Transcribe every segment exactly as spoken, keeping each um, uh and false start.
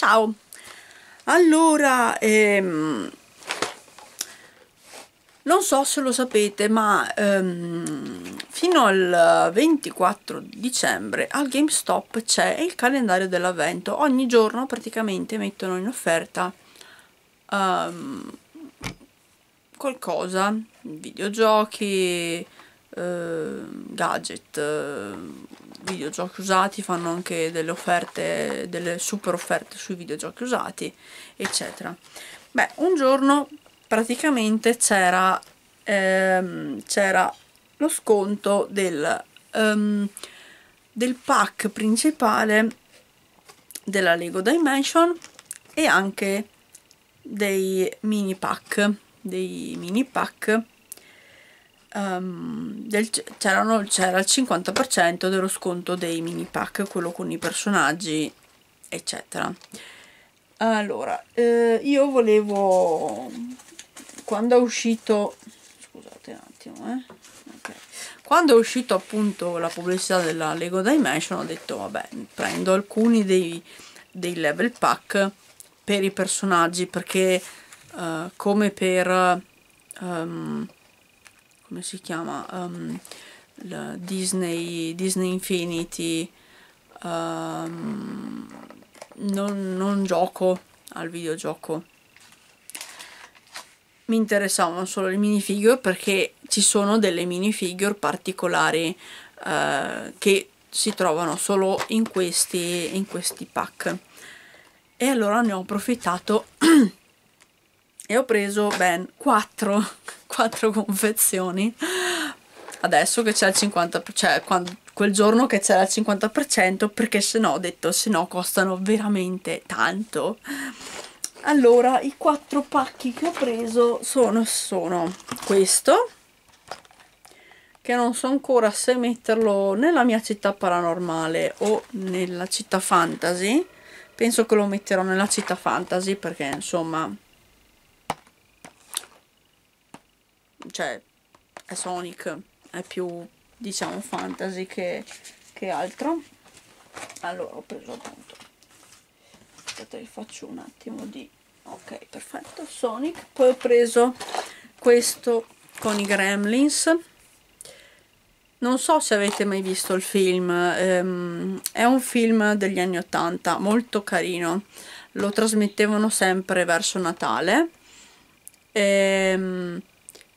Ciao! Allora, ehm, non so se lo sapete, ma ehm, fino al ventiquattro dicembre al GameStop c'è il calendario dell'avvento. Ogni giorno praticamente mettono in offerta um, qualcosa, videogiochi, eh, gadget, eh, videogiochi usati, fanno anche delle offerte, delle super offerte sui videogiochi usati, eccetera. Beh, un giorno praticamente c'era ehm, c'era lo sconto del, um, del pack principale della Lego Dimension e anche dei mini pack dei mini pack um, c'era il cinquanta per cento dello sconto dei mini pack, quello con i personaggi eccetera. Allora eh, io volevo, quando è uscito, scusate un attimo eh okay. Quando è uscito appunto la pubblicità della Lego Dimension ho detto vabbè, prendo alcuni dei, dei level pack per i personaggi, perché uh, come per um, come si chiama um, Disney Disney Infinity, um, non, non gioco al videogioco, mi interessavano solo le minifigure, perché ci sono delle minifigure particolari uh, che si trovano solo in questi, in questi pack, e allora ne ho approfittato e ho preso ben quattro confezioni adesso che c'è il cinquanta per cento, cioè quando, quel giorno che c'era il cinquanta per cento, perché se no ho detto se no costano veramente tanto. Allora i quattro pacchi che ho preso sono, sono questo, che non so ancora se metterlo nella mia città paranormale o nella città fantasy. Penso che lo metterò nella città fantasy, perché insomma, cioè è Sonic, è più diciamo fantasy che, che altro. Allora ho preso appunto, aspetta vi faccio un attimo di, ok perfetto, Sonic. Poi ho preso questo con i Gremlins. Non so se avete mai visto il film, ehm, è un film degli anni ottanta, molto carino, lo trasmettevano sempre verso Natale, ehm,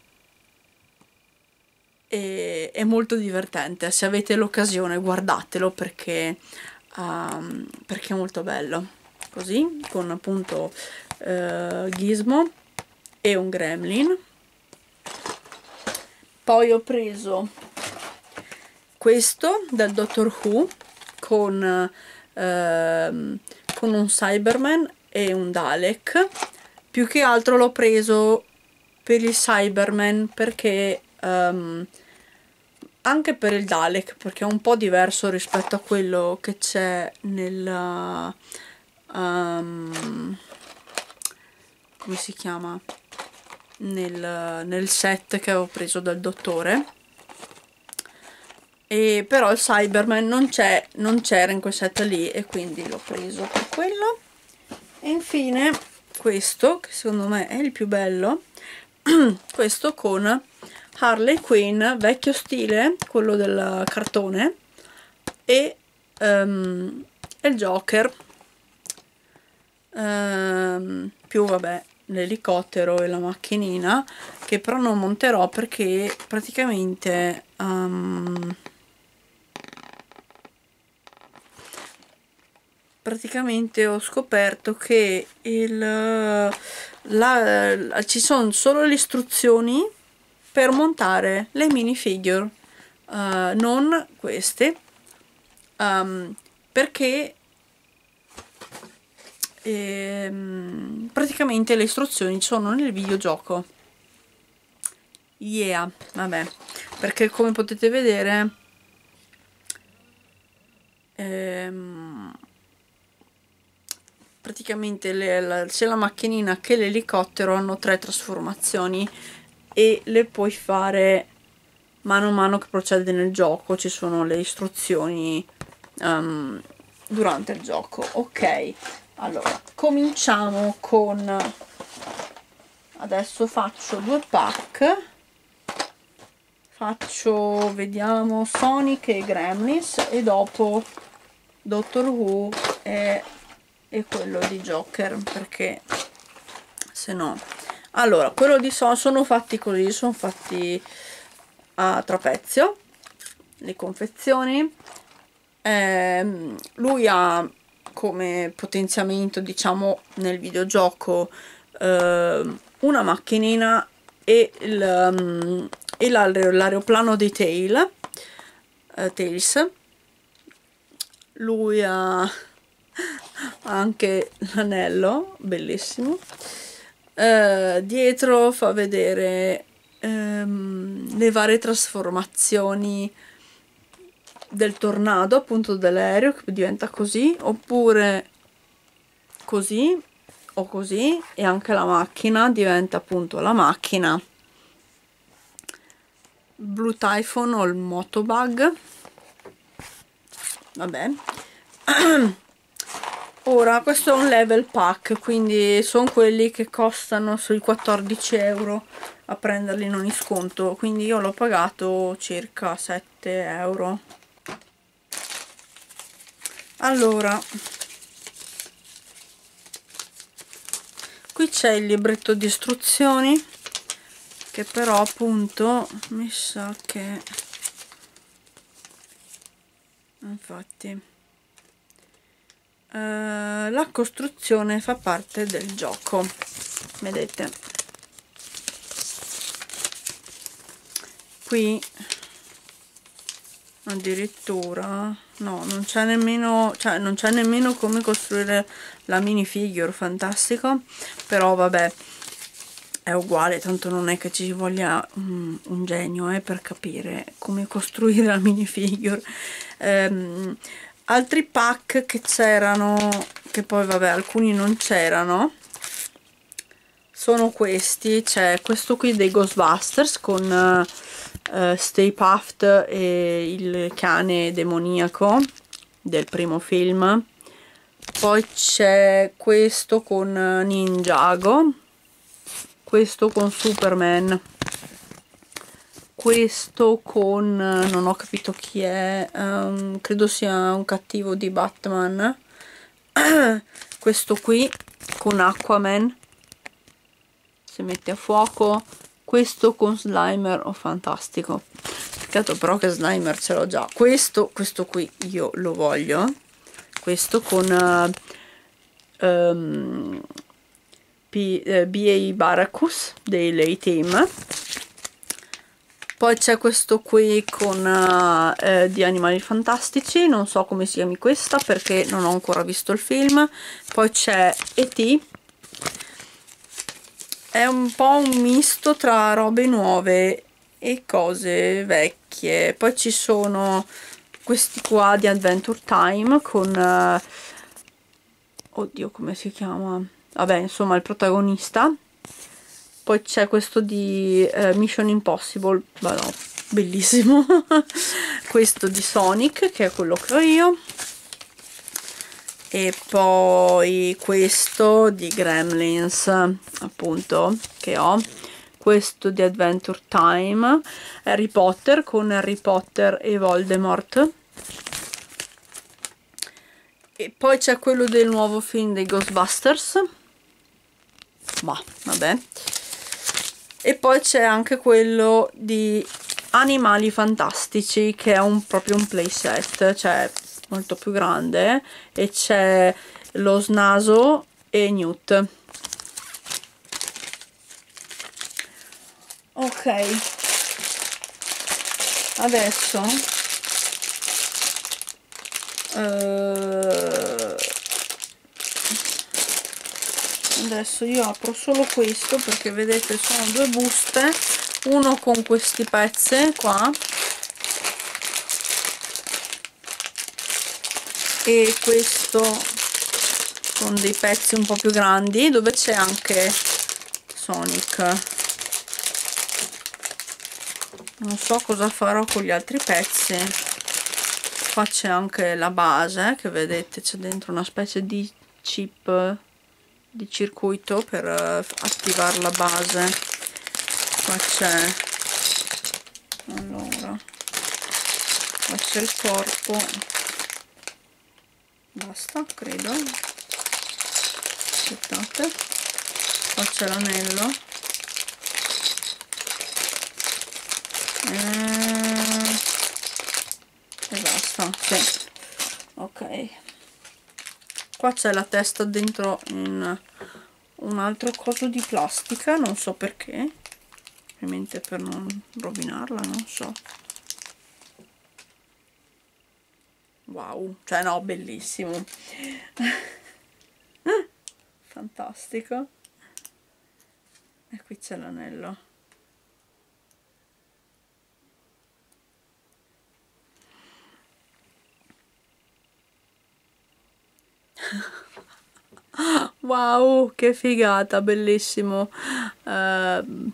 e, è molto divertente. Se avete l'occasione guardatelo, perché, um, perché è molto bello, così, con appunto uh, Gizmo e un Gremlin. Poi ho preso questo del Doctor Who con, uh, con un Cyberman e un Dalek. Più che altro l'ho preso per il Cyberman, perché um, anche per il Dalek, perché è un po' diverso rispetto a quello che c'è nel um, come si chiama nel, nel set che avevo preso dal dottore, e però il Cyberman non c'è, non c'era in quel set lì, e quindi l'ho preso per quello. E infine questo, che secondo me è il più bello, questo con Harley Quinn vecchio stile, quello del cartone, e um, il Joker, um, più vabbè l'elicottero e la macchinina, che però non monterò perché praticamente um, praticamente ho scoperto che il, la, la, ci sono solo le istruzioni per montare le minifigure, uh, non queste, um, perché ehm, praticamente le istruzioni sono nel videogioco. Yeah, vabbè, perché come potete vedere ehm, praticamente le, la, sia la macchinina che l'elicottero hanno tre trasformazioni, e le puoi fare mano a mano che procede nel gioco. Ci sono le istruzioni um, durante il gioco. Ok, Allora, cominciamo con, adesso faccio due pack, faccio, vediamo, Sonic e Gremlins e dopo Doctor Who e, e quello di Joker, perché se no... Allora, quello di Sonic sono fatti così, sono fatti a trapezio, le confezioni. Eh, lui ha come potenziamento, diciamo, nel videogioco eh, una macchinina e l'aeroplano di Tail, eh, Tails. Lui ha anche l'anello, bellissimo. Eh, dietro fa vedere ehm, le varie trasformazioni del tornado, appunto dell'aereo, che diventa così, oppure così o così, e anche la macchina diventa appunto la macchina Blue Typhoon o il Motobug. Vabbè. Ora questo è un level pack, quindi sono quelli che costano sui quattordici euro a prenderli in ogni sconto, quindi io l'ho pagato circa sette euro. Allora, qui c'è il libretto di istruzioni, che però appunto mi sa che, infatti, Uh, la costruzione fa parte del gioco, vedete qui addirittura no, non c'è nemmeno, cioè non c'è nemmeno come costruire la minifigure, fantastico, però vabbè, è uguale, tanto non è che ci voglia um, un genio eh, per capire come costruire la minifigure. um, Altri pack che c'erano, che poi vabbè alcuni non c'erano, sono questi. C'è questo qui dei Ghostbusters con uh, Stay Puft e il cane demoniaco del primo film. Poi c'è questo con Ninjago, questo con Superman, questo con, non ho capito chi è, um, credo sia un cattivo di Batman, questo qui con Aquaman, si mette a fuoco, questo con Slimer, oh fantastico, peccato però che Slimer ce l'ho già, questo, questo qui io lo voglio, questo con uh, um, B A Baracus dei Lay-Team. Poi c'è questo qui con uh, eh, di Animali Fantastici, non so come si chiami questa perché non ho ancora visto il film. Poi c'è E T, è un po' un misto tra robe nuove e cose vecchie. Poi ci sono questi qua di Adventure Time con, uh, oddio come si chiama, vabbè insomma il protagonista. Poi c'è questo di eh, Mission Impossible, no, bellissimo. Questo di Sonic, che è quello che ho io. E poi questo di Gremlins, appunto, che ho. Questo di Adventure Time. Harry Potter, con Harry Potter e Voldemort. E poi c'è quello del nuovo film dei Ghostbusters. Ma, vabbè. E poi c'è anche quello di Animali Fantastici, che è un, proprio un playset, cioè molto più grande, e c'è lo Snaso e Newt. Ok, adesso uh, adesso io apro solo questo perché vedete sono due buste, uno con questi pezzi qua e questo con dei pezzi un po' più grandi dove c'è anche Sonic. Non so cosa farò con gli altri pezzi. Qua c'è anche la base, che vedete c'è dentro una specie di chip di circuito per attivare la base. Qua c'è, allora, qua c'è il corpo, basta, credo. Aspettate, qua c'è l'anello e, e basta, sì. Ok, qua c'è la testa dentro in un altro coso di plastica, non so perché, ovviamente per non rovinarla, non so. Wow, cioè no, bellissimo. Fantastico. E qui c'è l'anello. Wow, che figata, bellissimo. Uh,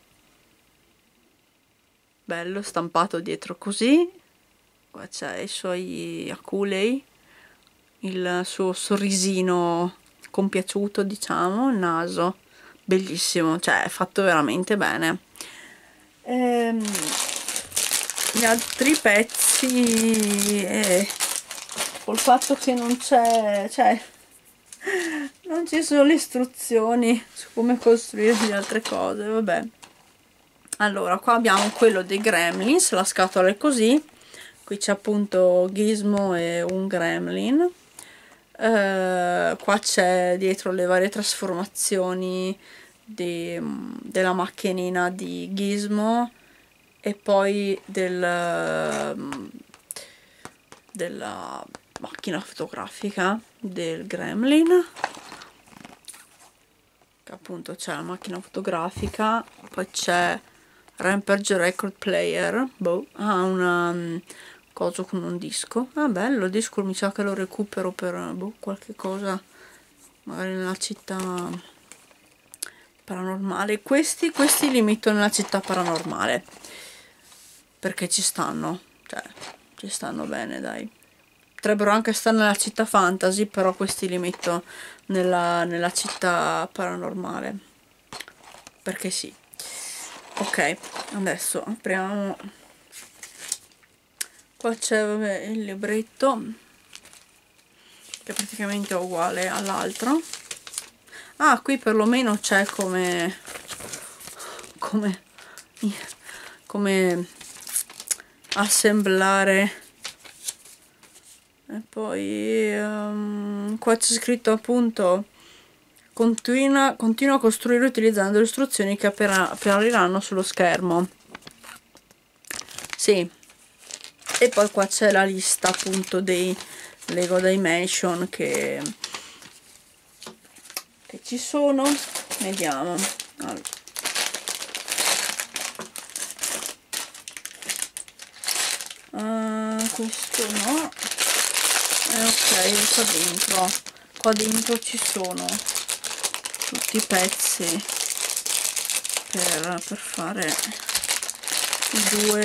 bello, stampato dietro così. Qua c'è i suoi aculei, il suo sorrisino compiaciuto, diciamo, il naso, bellissimo, cioè è fatto veramente bene. Ehm, gli altri pezzi, eh, col fatto che non c'è, cioè non ci sono le istruzioni su come costruire le altre cose, vabbè. Allora, qua abbiamo quello dei Gremlins, la scatola è così, qui c'è appunto Gizmo e un Gremlin, eh, qua c'è dietro le varie trasformazioni di, della macchinina di Gizmo e poi del, della macchina fotografica del Gremlin, che appunto c'è la macchina fotografica, poi c'è Rampage Record Player, boh, ha ah, una um, coso con un disco, ah bello, il disco mi sa che lo recupero per boh, qualche cosa, magari nella città paranormale. Questi, questi li metto nella città paranormale, perché ci stanno, cioè, ci stanno bene, dai. Potrebbero anche stare nella città fantasy, però questi li metto nella, nella città paranormale, perché sì. Ok, adesso apriamo, qua c'è il libretto che praticamente è uguale all'altro. Ah, qui perlomeno c'è come come come assemblare, e poi um, qua c'è scritto appunto Continua, continua a costruire utilizzando le istruzioni che appena appariranno sullo schermo. Sì. E poi qua c'è la lista appunto dei Lego Dimension che, che ci sono. Vediamo. Allora. Uh, questo no. Eh, ok, qua dentro. Qua dentro ci sono tutti i pezzi per, per fare i due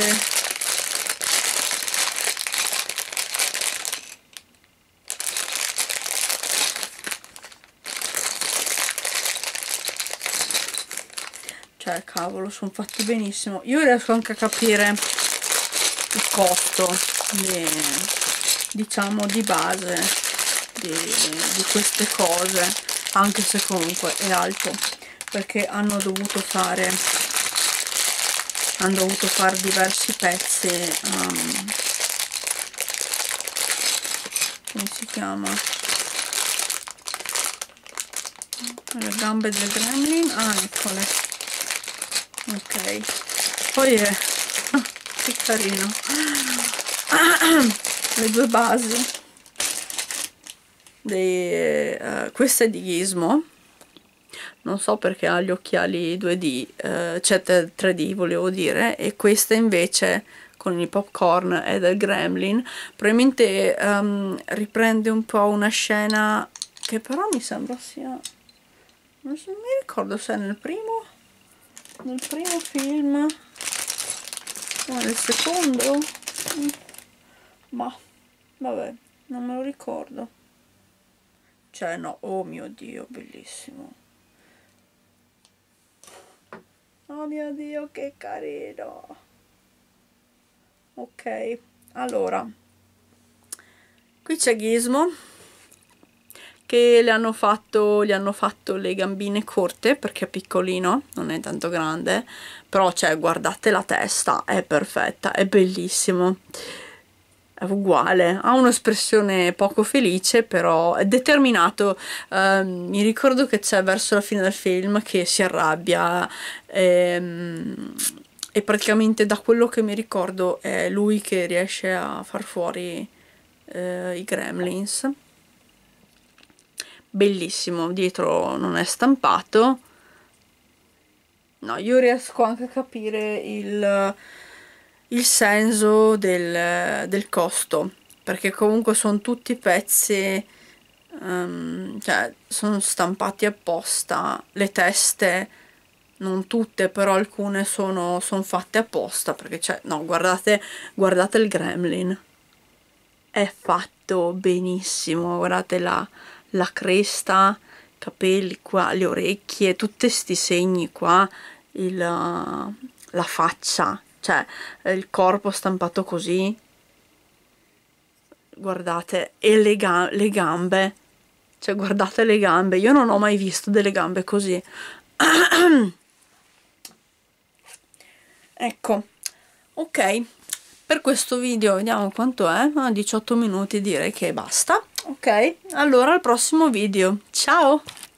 cioè cavolo, sono fatti benissimo. Io riesco anche a capire il costo di, diciamo di base di, di queste cose, anche se comunque è alto, perché hanno dovuto fare hanno dovuto fare diversi pezzi, um, come si chiama, le gambe del Gremlin, ah eccole, ok, poi è che carino, le due basi dei, uh, questa è di Gizmo, non so perché ha gli occhiali due D, uh, cioè tre D volevo dire, e questa invece con il popcorn è del Gremlin, probabilmente um, riprende un po' una scena che però mi sembra sia, non so, mi ricordo se è nel primo nel primo film o nel secondo, ma vabbè, non me lo ricordo. cioè no, oh mio Dio, bellissimo. Oh mio Dio, che carino. Ok, allora qui c'è Gizmo che le hanno fatto, gli hanno fatto le gambine corte perché è piccolino, non è tanto grande, però cioè guardate la testa, è perfetta, è bellissimo, è uguale, ha un'espressione poco felice però è determinato. Eh, mi ricordo che c'è verso la fine del film che si arrabbia ehm, e praticamente da quello che mi ricordo è lui che riesce a far fuori eh, i gremlins. Bellissimo, dietro non è stampato. No, io riesco anche a capire il, il senso del, del costo, perché comunque sono tutti pezzi, um, cioè sono stampati apposta, le teste non tutte, però alcune sono, sono fatte apposta, perché c'è, no, guardate, guardate il gremlin, è fatto benissimo, guardate la, la cresta, i capelli qua, le orecchie, tutti sti segni qua, il, la faccia, cioè il corpo stampato così, guardate, e le, ga le gambe, cioè guardate le gambe, io non ho mai visto delle gambe così. Ecco, ok, per questo video vediamo quanto è, ah, diciotto minuti, direi che basta. Ok, allora al prossimo video, ciao!